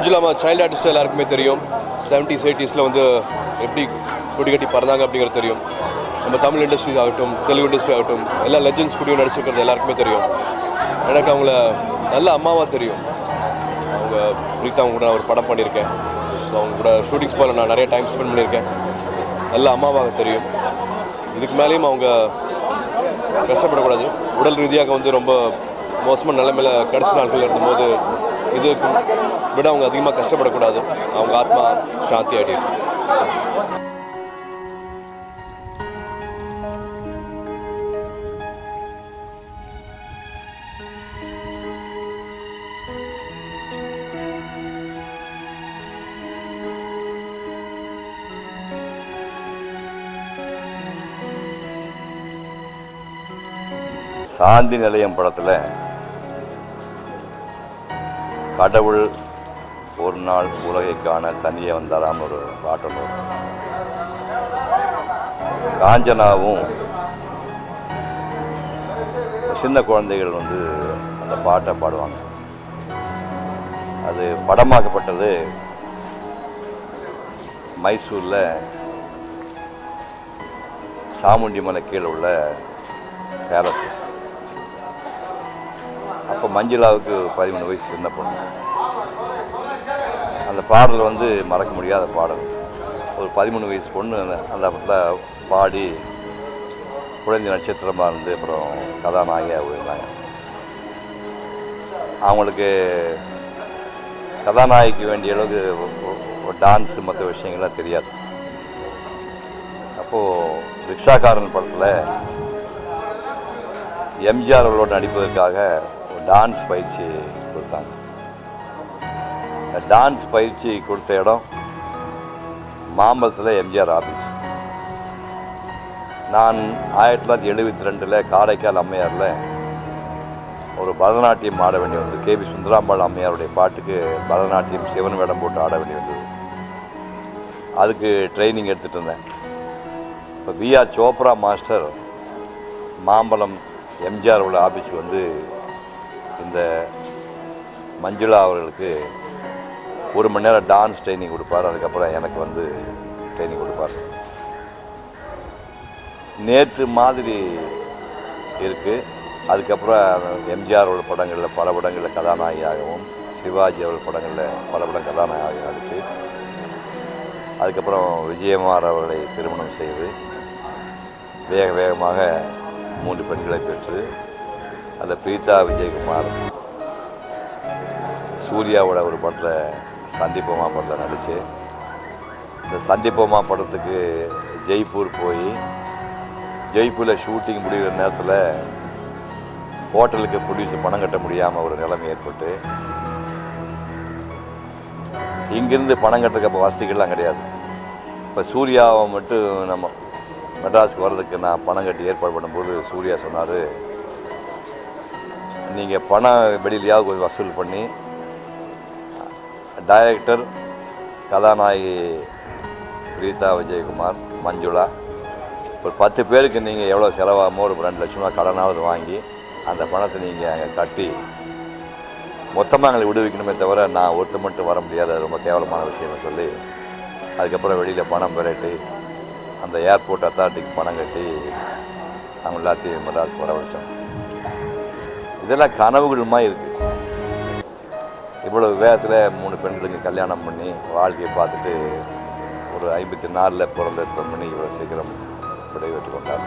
மஞ்சுளாமா child artist எல்லாருக்குமே தெரியும். 70s 80s வந்து எப்படி கொடி கட்டி பறந்தாங்க அப்படிங்கிறது தெரியும். நம்ம தமிழ் இண்டஸ்ட்ரி ஆகட்டும், தெலுங்கு இண்டஸ்ட்ரி ஆகட்டும், எல்லா லெஜெண்ட்ஸ் கூடயும் நடிச்சிருக்கிறது எல்லாருக்குமே தெரியும். எனக்கு அவங்கள நல்ல அம்மாவாக தெரியும். அவங்க பிரீத்தா அவங்க கூட நான் ஒரு படம் பண்ணியிருக்கேன். ஸோ அவங்க கூட ஷூட்டிங் ஸ்பாட்டில் நான் நிறைய டைம் ஸ்பெண்ட் பண்ணியிருக்கேன். நல்ல அம்மாவாக தெரியும். இதுக்கு மேலேயும் அவங்க கஷ்டப்படக்கூடாது. உடல் ரீதியாக வந்து ரொம்ப மோசமான நிலைமையில் கடைசி நாட்கள் இருந்தபோது இதுக்கு விட அவங்க அதிகமாக கஷ்டப்படக்கூடாது. அவங்க ஆத்மா சாந்தி ஆகிட்டு. சாந்தி நிலையம் படத்தில் கடவுள் ஒரு நாள் உலகை காண தனியே வந்தாராம் ஒரு பாடல் வரும். காஞ்சனாவும் சின்ன குழந்தைகள் வந்து அந்த பாட்டை பாடுவாங்க. அது படமாக்கப்பட்டது மைசூரில் சாமுண்டி மலை கீழே உள்ள பேலஸ். அப்போ மஞ்சுளாவுக்கு 13 வயசு சின்ன பொண்ணு. அந்த பாடல் வந்து மறக்க முடியாத பாடல். ஒரு 13 வயசு பொண்ணு அந்த படத்தில் பாடி குழந்தை நட்சத்திரமாக இருந்து அப்புறம் கதாநாயகியாக இருந்தாங்க. அவங்களுக்கு கதாநாயகிக்கு வேண்டிய அளவுக்கு டான்ஸு மற்ற விஷயங்கள்லாம் தெரியாது. அப்போது ரிக்ஷாக்காரன் படத்தில் எம்ஜிஆர் அவர்களோடு நடிப்பதற்காக ஒரு டான்ஸ் பயிற்சி கொடுத்தாங்க. டான்ஸ் பயிற்சி கொடுத்த இடம் மாம்பலத்தில் எம்ஜிஆர் ஆஃபீஸ். நான் 1972 காரைக்கால் அம்மையாரில் ஒரு பரதநாட்டியம் ஆட வேண்டி வந்தது. கேபி சுந்தராம்பாள் அம்மையாருடைய பாட்டுக்கு பரதநாட்டியம் சிவன் வேடம் போட்டு ஆட வேண்டி வந்தது. அதுக்கு ட்ரைனிங் எடுத்துகிட்டு இருந்தேன். இப்போ PR Chopra master Mambalam MGR உள்ள ஆஃபீஸுக்கு வந்து இந்த மஞ்சுளா அவர்களுக்கு 1 மணி நேரம் டான்ஸ் ட்ரைனிங் கொடுப்பார். அதுக்கப்புறம் எனக்கு வந்து ட்ரைனிங் கொடுப்பார். நேற்று மாதிரி இருக்குது. அதுக்கப்புறம் எம்ஜிஆரோட படங்களில் பல படங்களில் கதாநாயகியாகவும், சிவாஜி அவர்கள் படங்களில் பல படம் கதாநாயகியாக நடித்து, அதுக்கப்புறம் விஜயகுமார் அவர்களை திருமணம் செய்து வேகமாக 3 பெண்களை பெற்று அதில் பிரீத்தா விஜயகுமார் சூர்யாவோட ஒரு படத்தில் சந்திப்போமா படத்தில் நடித்து, இந்த சந்திப்போமா படத்துக்கு ஜெய்ப்பூர் போய் ஜெய்ப்பூரில் ஷூட்டிங் முடிகிற நேரத்தில் ஹோட்டலுக்கு ப்ரொடியூசர் பணம் கட்ட முடியாமல் ஒரு நிலைமை ஏற்பட்டு, இங்கேருந்து பணம் கட்டுறதுக்கு அப்போ வசதிகள்லாம் கிடையாது. இப்போ சூர்யாவை மட்டும் நம்ம மெட்ராஸுக்கு வர்றதுக்கு நான் பணம் கட்டி ஏற்பாடு பண்ணும்போது சூர்யா சொன்னார், நீங்கள் பணம் வெளியிலையாவது கொஞ்சம் வசூல் பண்ணி டைரக்டர், கதாநாயகி பிரீத்தா விஜயகுமார், மஞ்சுளா ஒரு 10 பேருக்கு நீங்கள் எவ்வளோ செலவாகுமோ ஒரு 2 லட்சம் ரூபா கடனாவது வாங்கி அந்த பணத்தை நீங்கள் அங்கே கட்டி மொத்தமாக எங்களை விடுவிக்கணுமே தவிர நான் ஒருத்தர் மட்டும் வர முடியாது, அது ரொம்ப கேவலமான விஷயம்னு சொல்லி அதுக்கப்புறம் வெளியில் பணம் பெறட்டி அந்த ஏர்போர்ட் அத்தாரிட்டிக்கு பணம் கட்டி அவங்க எல்லாத்தையும் மெட்ராஸுக்கு வரவழைச்சோம். இதெல்லாம் கனவுகளுமாக இருக்குது. இவ்வளோ வேகத்தில் 3 பெண்களுக்கு கல்யாணம் பண்ணி வாழ்க்கையை பார்த்துட்டு ஒரு 54 பிறந்த பெண்மணி இவ்வளோ சீக்கிரம் விடைபெற்று கொண்டார்.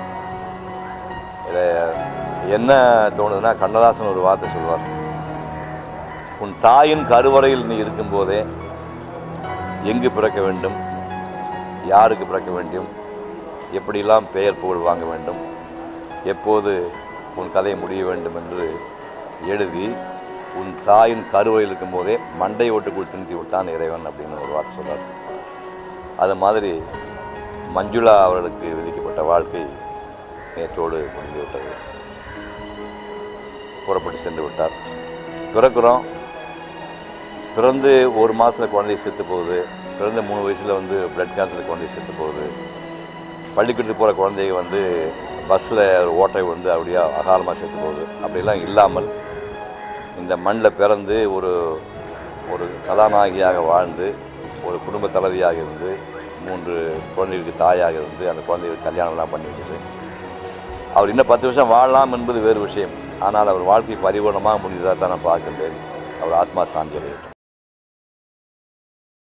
இதில் என்ன தோணுதுன்னா, கண்ணதாசன் ஒரு வார்த்தை சொல்வார், உன் தாயின் கருவறையில் நீ இருக்கும்போதே எங்கு பிறக்க வேண்டும், யாருக்கு பிறக்க வேண்டும், எப்படியெல்லாம் பெயர் புகழ் வாங்க வேண்டும், எப்போது உன் கதை முடிய வேண்டும் என்று எழுதி உன் தாயின் கருவறையில் இருக்கும்போதே மண்டை ஓட்டுக்குள் திணித்து விட்டான் இறைவன் அப்படின்னு ஒரு வார்த்தை சொன்னார். அது மாதிரி மஞ்சுளா அவர்களுக்கு விதிக்கப்பட்ட வாழ்க்கை நேற்றோடு முடிந்து விட்டது. புறப்பட்டு சென்று விட்டார். பிறக்கிறோம், பிறந்து 1 மாதத்தில் குழந்தை செத்து போகுது, பிறந்த 3 வயசில் வந்து பிளட் கேன்சர் குழந்தை செத்து போகுது, பள்ளிக்கூடத்துக்கு போகிற குழந்தைங்க வந்து பஸ்ஸில் ஒரு ஓட்டை வந்து அப்படியே அகாலமாக செத்து போகுது. அப்படிலாம் இல்லாமல் இந்த மண்ணில் பிறந்து ஒரு ஒரு கதாநாயகியாக வாழ்ந்து ஒரு குடும்ப தலைவியாக இருந்து 3 குழந்தைகளுக்கு தாயாக இருந்து அந்த குழந்தைகளுக்கு கல்யாணம்லாம் பண்ணி வச்சுட்டு அவர் இன்னும் 10 வருஷம் வாழலாம் என்பது வேறு விஷயம். ஆனால் அவர் வாழ்க்கை பரிபூர்ணமாக முடிந்ததாக தான் நான் பார்க்கின்றேன். அவர் ஆத்மா சாந்தி அடையட்டும்.